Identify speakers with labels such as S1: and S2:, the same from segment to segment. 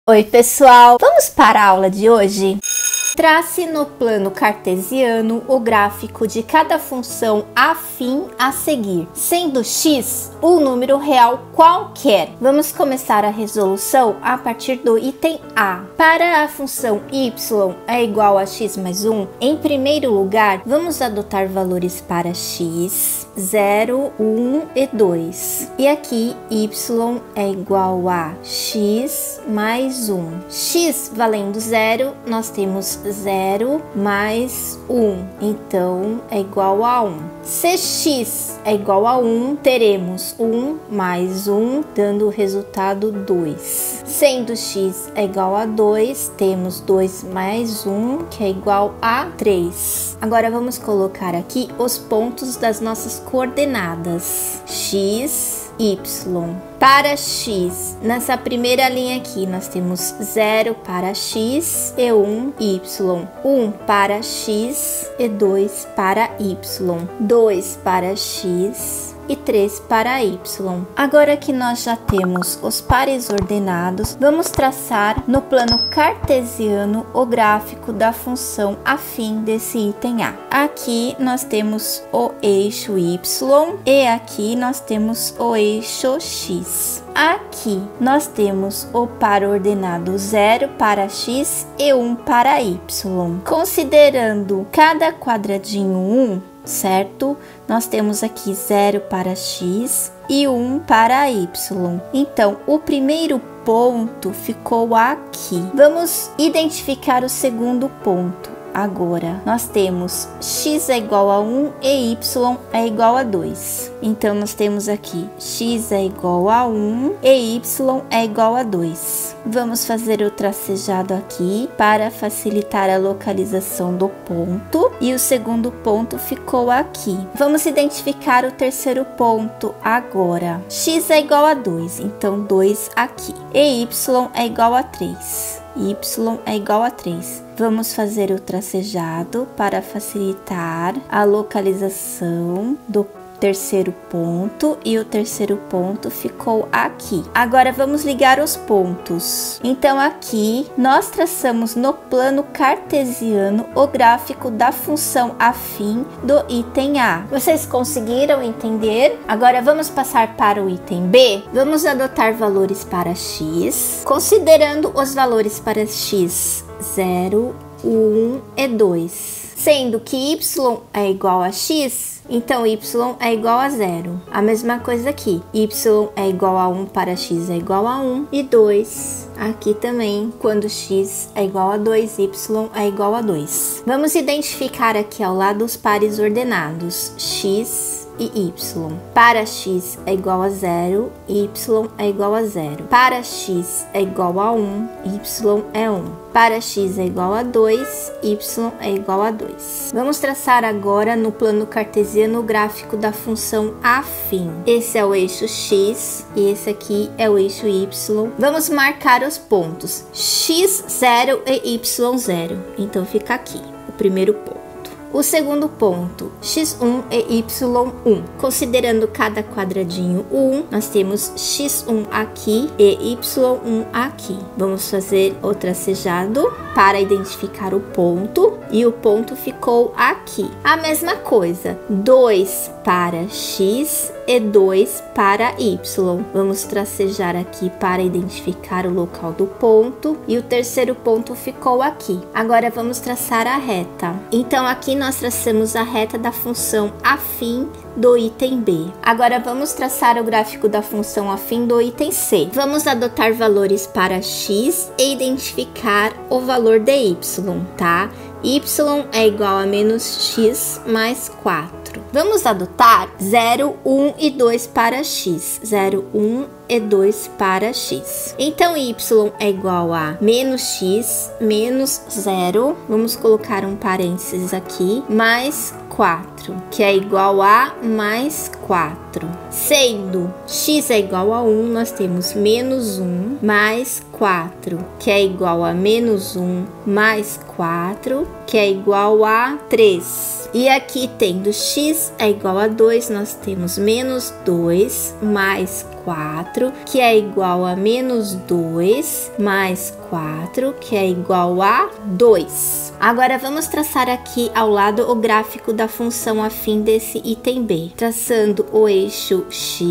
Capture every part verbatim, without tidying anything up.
S1: Oi pessoal, vamos para a aula de hoje? Trace no plano cartesiano o gráfico de cada função afim a seguir, sendo x um número real qualquer. Vamos começar a resolução a partir do item A. Para a função y é igual a x mais um, em primeiro lugar, vamos adotar valores para x, zero, um e dois. E aqui y é igual a x mais um. X valendo zero, nós temos zero mais um, então é igual a um. Se x é igual a um, teremos um mais um, dando o resultado dois. Sendo x é igual a dois, temos dois mais um, que é igual a três. Agora vamos colocar aqui os pontos das nossas coordenadas. X, y. Para x, nessa primeira linha aqui, nós temos zero para x e um, y. um para x e dois para y. dois para x e três para y. Agora que nós já temos os pares ordenados, vamos traçar no plano cartesiano o gráfico da função afim desse item A. Aqui nós temos o eixo y e aqui nós temos o eixo x. Aqui nós temos o par ordenado zero para x e um para y. Considerando cada quadradinho um, certo? Nós temos aqui zero para x e um para y. Então, o primeiro ponto ficou aqui. Vamos identificar o segundo ponto. Agora, nós temos x é igual a um e y é igual a dois. Então, nós temos aqui x é igual a um e y é igual a dois. Vamos fazer o tracejado aqui para facilitar a localização do ponto. E o segundo ponto ficou aqui. Vamos identificar o terceiro ponto agora. X é igual a dois, então dois aqui. E y é igual a três. Y é igual a três. Vamos fazer o tracejado para facilitar a localização do terceiro ponto e o terceiro ponto ficou aqui. Agora vamos ligar os pontos. Então aqui nós traçamos no plano cartesiano o gráfico da função afim do item A. Vocês conseguiram entender? Agora vamos passar para o item B. Vamos adotar valores para x, considerando os valores para x zero, um e dois. Sendo que y é igual a x, então y é igual a zero. A mesma coisa aqui, y é igual a um para x é igual a um e dois. Aqui também, quando x é igual a dois, y é igual a dois. Vamos identificar aqui ao lado os pares ordenados, x e y. Para x é igual a zero, y é igual a zero. Para x é igual a um, y é um. Para x é igual a dois, y é igual a dois. Vamos traçar agora no plano cartesiano o gráfico da função afim. Esse é o eixo x e esse aqui é o eixo y. Vamos marcar os pontos x zero e y zero. Então fica aqui o primeiro ponto. O segundo ponto, x um e y um. Considerando cada quadradinho um, nós temos x um aqui e y um aqui. Vamos fazer o tracejado para identificar o ponto e o ponto ficou aqui. A mesma coisa, dois para x e dois para y. Vamos tracejar aqui para identificar o local do ponto e o terceiro ponto ficou aqui. Agora vamos traçar a reta. Então aqui nós traçamos a reta da função afim do item B. Agora vamos traçar o gráfico da função afim do item C. Vamos adotar valores para x e identificar o valor de y, tá? Y é igual a menos x mais quatro. Vamos adotar zero, um e dois para x. zero, um e dois para x. Então, y é igual a menos x menos zero. Vamos colocar um parênteses aqui. Mais quatro, que é igual a mais quatro. Sendo x é igual a um, nós temos menos um mais quatro, que é igual a menos um mais quatro, que é igual a três. E aqui, tendo x é igual a dois, nós temos menos dois mais quatro, que é igual a menos dois mais quatro, que é igual a dois. Agora vamos traçar aqui ao lado o gráfico da função afim desse item B, traçando o eixo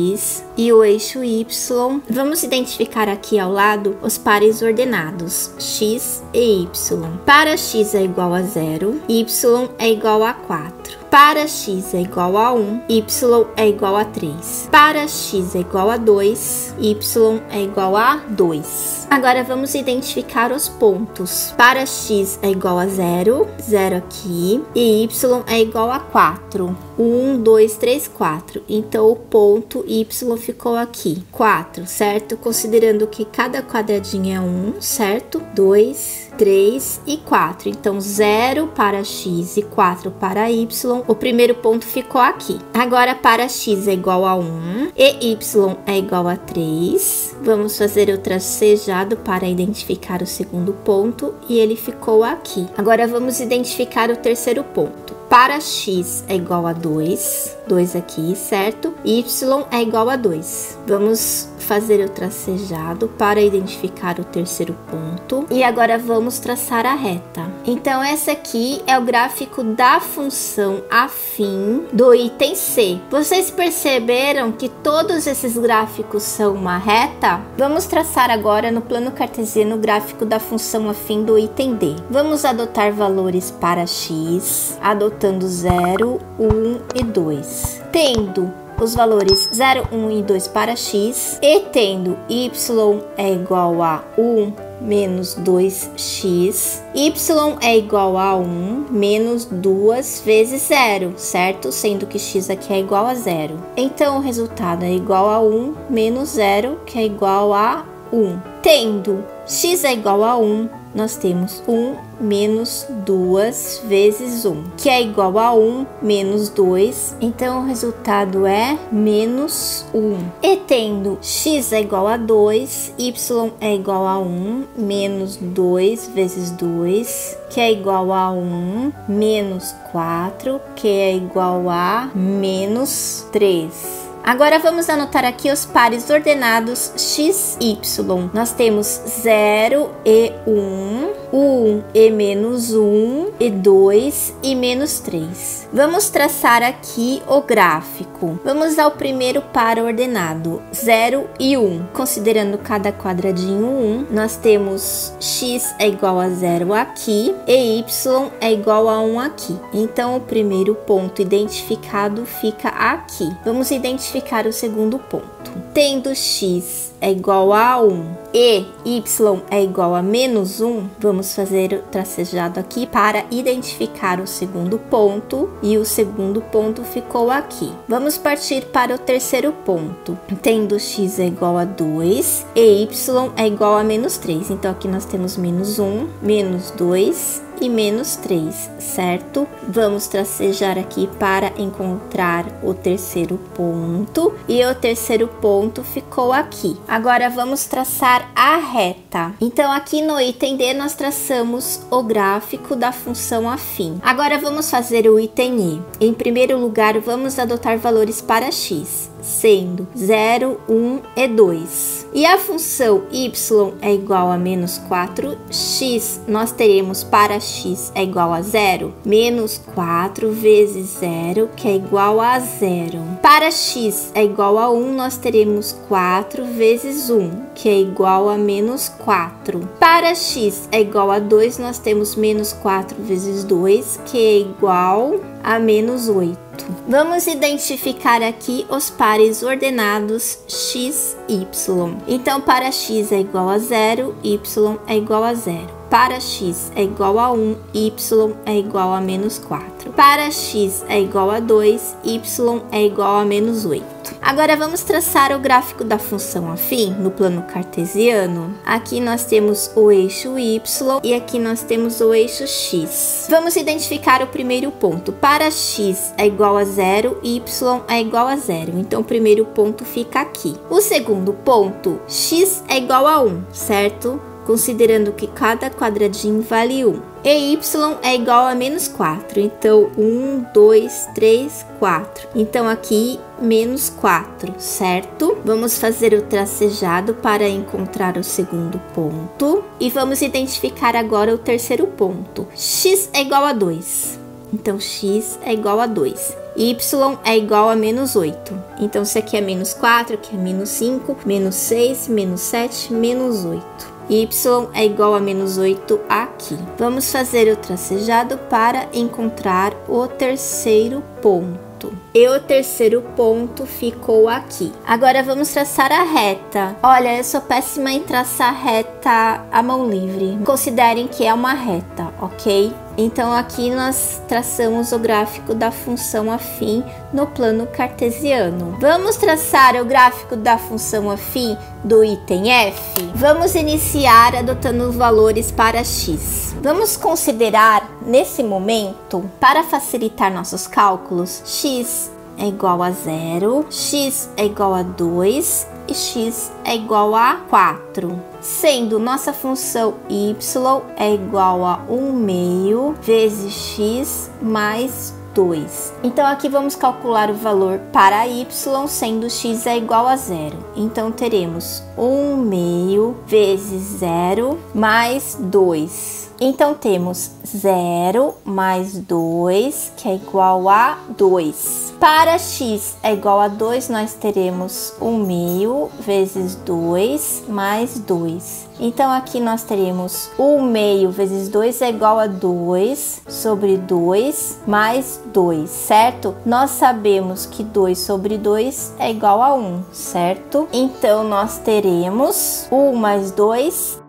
S1: x e o eixo y. Vamos identificar aqui ao lado os pares ordenados x e y. Para x é igual a zero, y é igual a quatro. Para x é igual a um, y é igual a três. Para x é igual a dois, y é igual a dois. Agora vamos identificar os pontos. Para x é igual a zero, zero aqui, e y é igual a quatro. um, dois, três, quatro. Então o ponto y ficou aqui, quatro, certo? Considerando que cada quadradinho é um, certo? dois, três e quatro. Então zero para x e quatro para y. O primeiro ponto ficou aqui. Agora para x é igual a um e y é igual a três. Vamos fazer o tracejado para identificar o segundo ponto e ele ficou aqui. Agora vamos identificar o terceiro ponto. Para x é igual a dois, dois aqui, certo? Y é igual a dois. Vamos fazer o tracejado para identificar o terceiro ponto. E agora vamos traçar a reta. Então, essa aqui é o gráfico da função afim do item C. Vocês perceberam que todos esses gráficos são uma reta? Vamos traçar agora no plano cartesiano o gráfico da função afim do item D. Vamos adotar valores para x, adotando zero, um e dois. Tendo os valores zero, um e dois para x e tendo y é igual a um menos dois x, y é igual a um menos duas vezes zero, certo? Sendo que x aqui é igual a zero. Então, o resultado é igual a um menos zero, que é igual a um. Tendo x é igual a um, nós temos um menos duas vezes um, que é igual a um menos dois. Então, o resultado é menos um. E tendo x é igual a dois, y é igual a um menos dois vezes dois, que é igual a um menos quatro, que é igual a menos três. Agora vamos anotar aqui os pares ordenados x, y. Nós temos zero e um, um e menos um, e dois e menos três. Vamos traçar aqui o gráfico. Vamos ao primeiro par ordenado, zero e um. Considerando cada quadradinho um, nós temos x é igual a zero aqui e y é igual a um aqui. Então, o primeiro ponto identificado fica aqui. Vamos identificar o segundo ponto. Tendo x é igual a um e y é igual a menos um, vamos fazer o tracejado aqui para identificar o segundo ponto e o segundo ponto ficou aqui. Vamos partir para o terceiro ponto. Tendo x é igual a dois e y é igual a menos três. Então, aqui nós temos menos um, menos dois e menos três, certo? Vamos tracejar aqui para encontrar o terceiro ponto e o terceiro ponto ficou aqui. Agora vamos traçar a reta. Então, aqui no item D nós traçamos o gráfico da função afim. Agora vamos fazer o item E. Em primeiro lugar, vamos adotar valores para x, sendo zero, um e dois. E a função y é igual a menos quatro, x nós teremos para x é igual a zero, menos quatro vezes zero, que é igual a zero. Para x é igual a um, nós teremos quatro vezes um, que é igual a menos quatro. Para x é igual a dois, nós temos menos quatro vezes dois, que é igual a menos oito. Vamos identificar aqui os pares ordenados x, y. Então, para x é igual a zero, y é igual a zero. para x é igual a um, y é igual a menos quatro. Para x é igual a dois, y é igual a menos oito. Agora vamos traçar o gráfico da função afim no plano cartesiano. Aqui nós temos o eixo y e aqui nós temos o eixo x. Vamos identificar o primeiro ponto. Para x é igual a zero, y é igual a zero. Então o primeiro ponto fica aqui. O segundo ponto, x é igual a um, certo? Considerando que cada quadradinho vale um. E y é igual a menos quatro. Então, um, dois, três, quatro. Então, aqui, menos quatro, certo? Vamos fazer o tracejado para encontrar o segundo ponto. E vamos identificar agora o terceiro ponto. X é igual a dois. Então, x é igual a dois. Y é igual a menos oito. Então, se aqui é menos quatro, aqui é menos cinco, menos seis, menos sete, menos oito. Y é igual a menos oito aqui. Vamos fazer o tracejado para encontrar o terceiro ponto. E o terceiro ponto ficou aqui. Agora vamos traçar a reta. Olha, eu sou péssima em traçar reta à mão livre. Considerem que é uma reta, ok? Então aqui nós traçamos o gráfico da função afim no plano cartesiano. Vamos traçar o gráfico da função afim do item F? Vamos iniciar adotando valores para x. Vamos considerar nesse momento, para facilitar nossos cálculos, x é igual a zero, x é igual a dois e x é igual a quatro. Sendo nossa função y é igual a um meio vezes x mais dois. Então aqui vamos calcular o valor para y, sendo x é igual a zero. Então teremos um meio vezes zero mais dois. Então temos zero mais dois, que é igual a dois. Para x é igual a dois, nós teremos um meio vezes dois mais dois. Então aqui nós teremos um meio vezes dois é igual a dois sobre dois mais dois, certo? Nós sabemos que dois sobre dois é igual a um, certo? Então nós teremos um mais dois,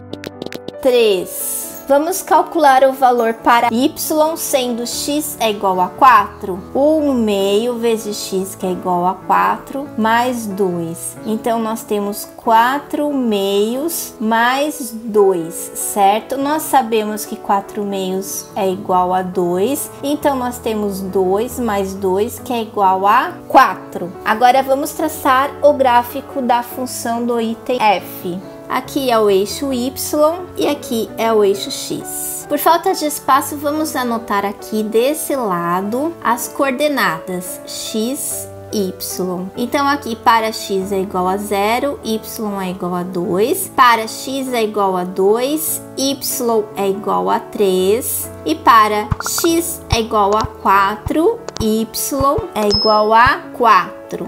S1: três. Vamos calcular o valor para y, sendo x é igual a quatro. um meio vezes x, que é igual a quatro, mais dois. Então, nós temos quatro meios mais dois, certo? Nós sabemos que quatro meios é igual a dois. Então, nós temos dois mais dois, que é igual a quatro. Agora, vamos traçar o gráfico da função do item F. Aqui é o eixo y e aqui é o eixo x. Por falta de espaço, vamos anotar aqui desse lado as coordenadas x, y. Então aqui para x é igual a zero, y é igual a dois, para x é igual a dois, y é igual a três e para x é igual a quatro, y é igual a quatro.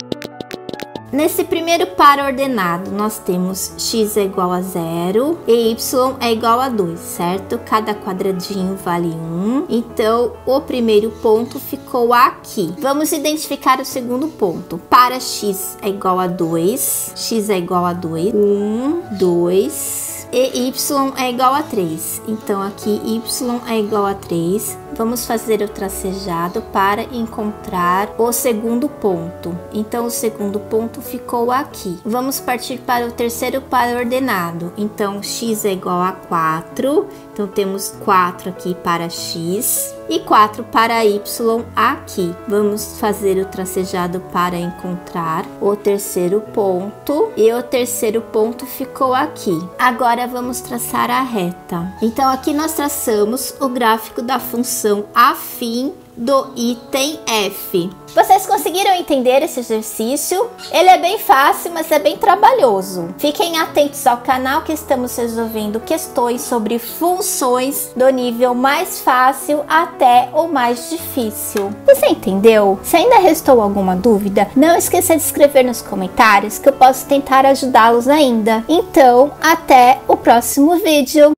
S1: Nesse primeiro par ordenado, nós temos x é igual a zero e y é igual a dois, certo? Cada quadradinho vale um. Então, o primeiro ponto ficou aqui. Vamos identificar o segundo ponto. Para x é igual a dois, x é igual a dois, um, dois... E y é igual a três. Então, aqui y é igual a três. Vamos fazer o tracejado para encontrar o segundo ponto. Então, o segundo ponto ficou aqui. Vamos partir para o terceiro par ordenado. Então, x é igual a quatro. Então, temos quatro aqui para x e quatro para y aqui. Vamos fazer o tracejado para encontrar o terceiro ponto. E o terceiro ponto ficou aqui. Agora, vamos traçar a reta. Então, aqui nós traçamos o gráfico da função afim do item F. Vocês conseguiram entender esse exercício? Ele é bem fácil, mas é bem trabalhoso. Fiquem atentos ao canal que estamos resolvendo questões sobre funções do nível mais fácil até o mais difícil. Você entendeu? Se ainda restou alguma dúvida, não esqueça de escrever nos comentários que eu posso tentar ajudá-los ainda. Então, até o próximo vídeo.